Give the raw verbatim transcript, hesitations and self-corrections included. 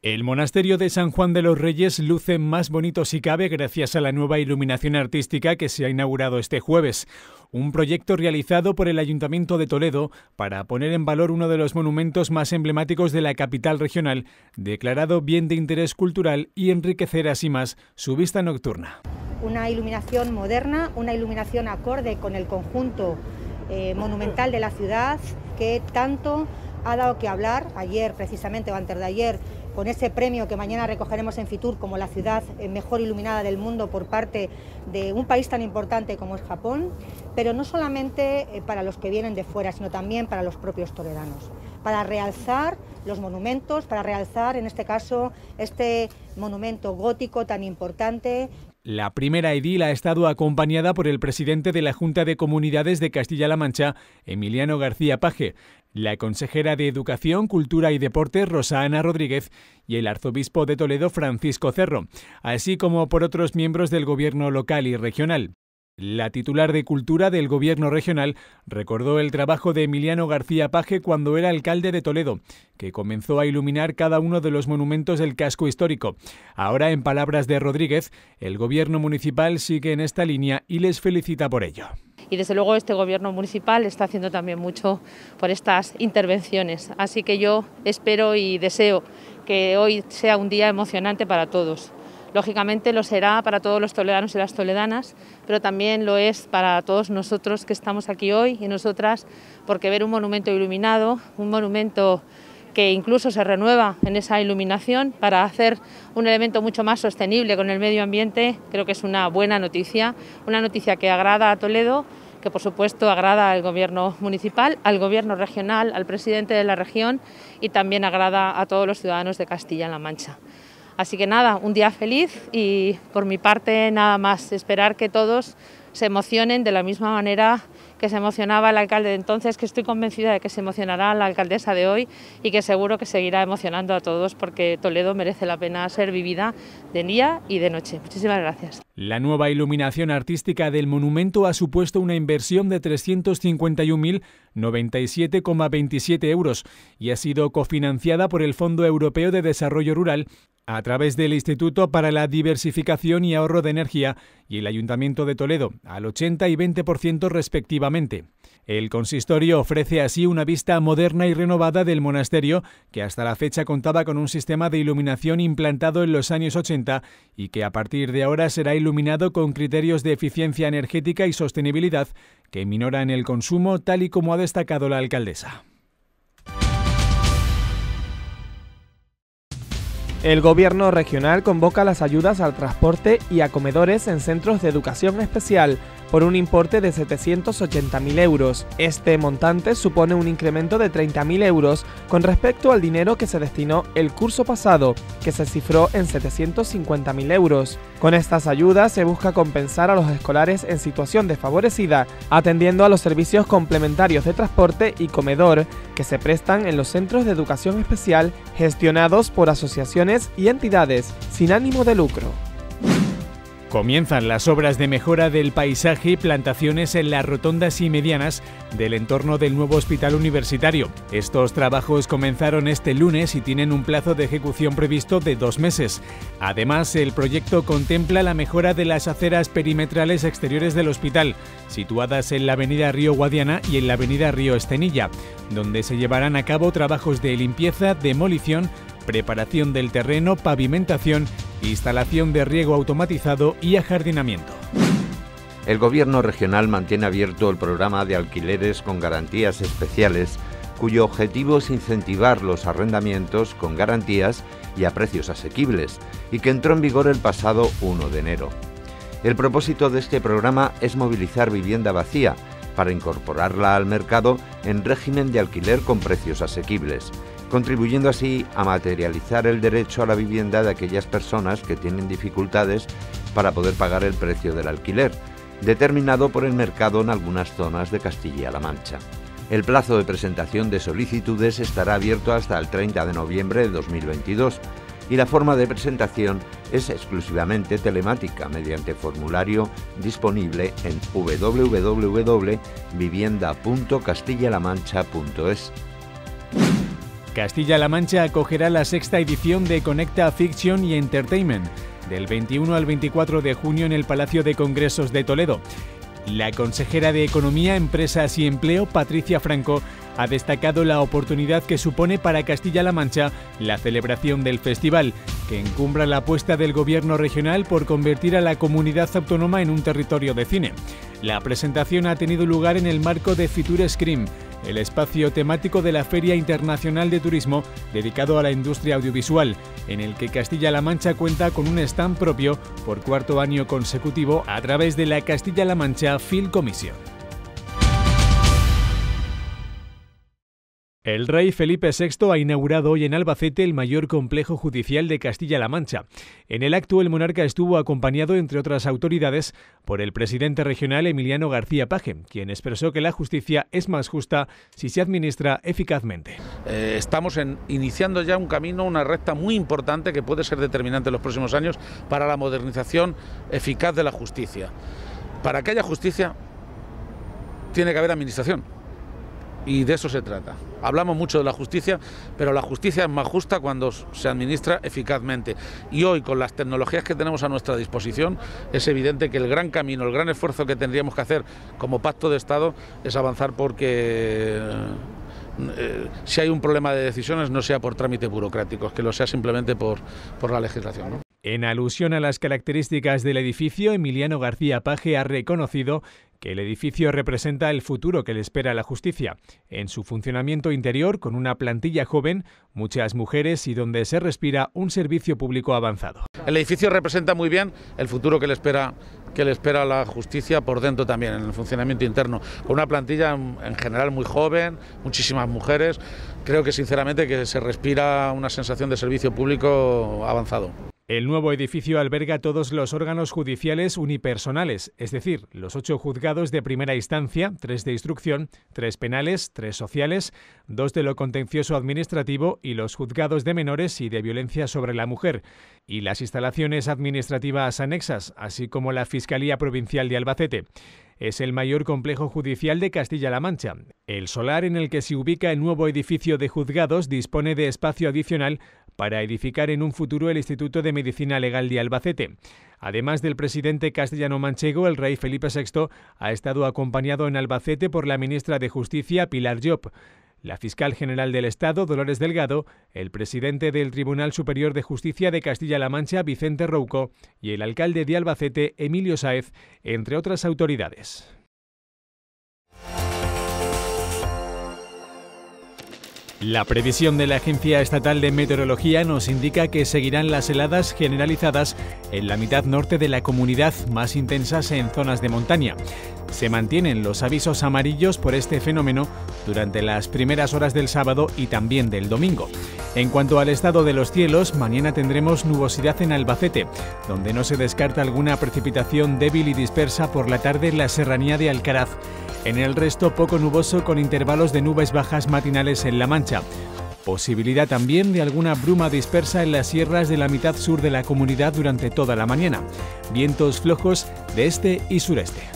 El monasterio de San Juan de los Reyes luce más bonito si cabe gracias a la nueva iluminación artística que se ha inaugurado este jueves. Un proyecto realizado por el Ayuntamiento de Toledo para poner en valor uno de los monumentos más emblemáticos de la capital regional, declarado bien de interés cultural, y enriquecer así más su vista nocturna. Una iluminación moderna, una iluminación acorde con el conjunto eh, monumental de la ciudad, que tanto ha dado que hablar ayer, precisamente, o antes de ayer, con ese premio que mañana recogeremos en Fitur como la ciudad mejor iluminada del mundo por parte de un país tan importante como es Japón, pero no solamente para los que vienen de fuera, sino también para los propios toledanos, para realzar los monumentos, para realzar en este caso este monumento gótico tan importante. La primera edil ha estado acompañada por el presidente de la Junta de Comunidades de Castilla-La Mancha, Emiliano García Paje, la consejera de Educación, Cultura y Deporte, Rosa Ana Rodríguez, y el arzobispo de Toledo, Francisco Cerro, así como por otros miembros del gobierno local y regional. La titular de Cultura del Gobierno regional recordó el trabajo de Emiliano García Paje cuando era alcalde de Toledo, que comenzó a iluminar cada uno de los monumentos del casco histórico. Ahora, en palabras de Rodríguez, el Gobierno municipal sigue en esta línea y les felicita por ello. Y desde luego este Gobierno municipal está haciendo también mucho por estas intervenciones. Así que yo espero y deseo que hoy sea un día emocionante para todos. Lógicamente lo será para todos los toledanos y las toledanas, pero también lo es para todos nosotros que estamos aquí hoy y nosotras, porque ver un monumento iluminado, un monumento que incluso se renueva en esa iluminación para hacer un elemento mucho más sostenible con el medio ambiente, creo que es una buena noticia, una noticia que agrada a Toledo, que por supuesto agrada al Gobierno municipal, al Gobierno regional, al presidente de la región y también agrada a todos los ciudadanos de Castilla-La Mancha. Así que nada, un día feliz y por mi parte nada más, esperar que todos se emocionen de la misma manera que se emocionaba el alcalde de entonces, que estoy convencida de que se emocionará la alcaldesa de hoy y que seguro que seguirá emocionando a todos porque Toledo merece la pena ser vivida de día y de noche. Muchísimas gracias. La nueva iluminación artística del monumento ha supuesto una inversión de trescientos cincuenta y un mil noventa y siete coma veintisiete euros y ha sido cofinanciada por el Fondo Europeo de Desarrollo Rural a través del Instituto para la Diversificación y Ahorro de Energía y el Ayuntamiento de Toledo, al ochenta y veinte por ciento respectivamente. El consistorio ofrece así una vista moderna y renovada del monasterio, que hasta la fecha contaba con un sistema de iluminación implantado en los años ochenta y que a partir de ahora será iluminado con criterios de eficiencia energética y sostenibilidad que minoran el consumo, tal y como ha destacado la alcaldesa. El Gobierno regional convoca las ayudas al transporte y a comedores en centros de educación especial por un importe de setecientos ochenta mil euros. Este montante supone un incremento de treinta mil euros con respecto al dinero que se destinó el curso pasado, que se cifró en setecientos cincuenta mil euros. Con estas ayudas se busca compensar a los escolares en situación desfavorecida, atendiendo a los servicios complementarios de transporte y comedor que se prestan en los centros de educación especial gestionados por asociaciones y entidades sin ánimo de lucro. Comienzan las obras de mejora del paisaje y plantaciones en las rotondas y medianas del entorno del nuevo hospital universitario. Estos trabajos comenzaron este lunes y tienen un plazo de ejecución previsto de dos meses. Además, el proyecto contempla la mejora de las aceras perimetrales exteriores del hospital, situadas en la avenida Río Guadiana y en la avenida Río Estenilla, donde se llevarán a cabo trabajos de limpieza, demolición, preparación del terreno, pavimentación, instalación de riego automatizado y ajardinamiento. El Gobierno regional mantiene abierto el programa de alquileres con garantías especiales, cuyo objetivo es incentivar los arrendamientos con garantías y a precios asequibles, y que entró en vigor el pasado primero de enero. El propósito de este programa es movilizar vivienda vacía para incorporarla al mercado en régimen de alquiler con precios asequibles, contribuyendo así a materializar el derecho a la vivienda de aquellas personas que tienen dificultades para poder pagar el precio del alquiler, determinado por el mercado en algunas zonas de Castilla-La Mancha. El plazo de presentación de solicitudes estará abierto hasta el treinta de noviembre de dos mil veintidós y la forma de presentación es exclusivamente telemática mediante formulario disponible en w w w punto vivienda punto castilla la mancha punto es. Castilla-La Mancha acogerá la sexta edición de Conecta Fiction y Entertainment, del veintiuno al veinticuatro de junio en el Palacio de Congresos de Toledo. La consejera de Economía, Empresas y Empleo, Patricia Franco, ha destacado la oportunidad que supone para Castilla-La Mancha la celebración del festival, que encumbra la apuesta del Gobierno regional por convertir a la comunidad autónoma en un territorio de cine. La presentación ha tenido lugar en el marco de Fitur Screen, el espacio temático de la Feria Internacional de Turismo dedicado a la industria audiovisual, en el que Castilla-La Mancha cuenta con un stand propio por cuarto año consecutivo a través de la Castilla-La Mancha Film Commission. El rey Felipe sexto ha inaugurado hoy en Albacete el mayor complejo judicial de Castilla-La Mancha. En el acto, el monarca estuvo acompañado, entre otras autoridades, por el presidente regional Emiliano García Paje, quien expresó que la justicia es más justa si se administra eficazmente. Eh, estamos en, iniciando ya un camino, una recta muy importante que puede ser determinante en los próximos años para la modernización eficaz de la justicia. Para que haya justicia, tiene que haber administración. Y de eso se trata. Hablamos mucho de la justicia, pero la justicia es más justa cuando se administra eficazmente. Y hoy, con las tecnologías que tenemos a nuestra disposición, es evidente que el gran camino, el gran esfuerzo que tendríamos que hacer como pacto de Estado es avanzar porque eh, si hay un problema de decisiones no sea por trámites burocráticos, que lo sea simplemente por, por la legislación, ¿no? En alusión a las características del edificio, Emiliano García Paje ha reconocido que el edificio representa el futuro que le espera a la justicia. En su funcionamiento interior, con una plantilla joven, muchas mujeres y donde se respira un servicio público avanzado. El edificio representa muy bien el futuro que le espera que le espera a la justicia por dentro también, en el funcionamiento interno, con una plantilla en general muy joven, muchísimas mujeres. Creo que sinceramente que se respira una sensación de servicio público avanzado. El nuevo edificio alberga todos los órganos judiciales unipersonales, es decir, los ocho juzgados de primera instancia, tres de instrucción, tres penales, tres sociales, dos de lo contencioso administrativo y los juzgados de menores y de violencia sobre la mujer, y las instalaciones administrativas anexas, así como la Fiscalía Provincial de Albacete. Es el mayor complejo judicial de Castilla-La Mancha. El solar en el que se ubica el nuevo edificio de juzgados dispone de espacio adicional para edificar en un futuro el Instituto de Medicina Legal de Albacete. Además del presidente castellano-manchego, el rey Felipe sexto ha estado acompañado en Albacete por la ministra de Justicia, Pilar Llop, la fiscal general del Estado, Dolores Delgado, el presidente del Tribunal Superior de Justicia de Castilla-La Mancha, Vicente Rouco, y el alcalde de Albacete, Emilio Sáez, entre otras autoridades. La previsión de la Agencia Estatal de Meteorología nos indica que seguirán las heladas generalizadas en la mitad norte de la comunidad, más intensas en zonas de montaña. Se mantienen los avisos amarillos por este fenómeno durante las primeras horas del sábado y también del domingo. En cuanto al estado de los cielos, mañana tendremos nubosidad en Albacete, donde no se descarta alguna precipitación débil y dispersa por la tarde en la serranía de Alcaraz. En el resto, poco nuboso con intervalos de nubes bajas matinales en La Mancha. Posibilidad también de alguna bruma dispersa en las sierras de la mitad sur de la comunidad durante toda la mañana. Vientos flojos de este y sureste.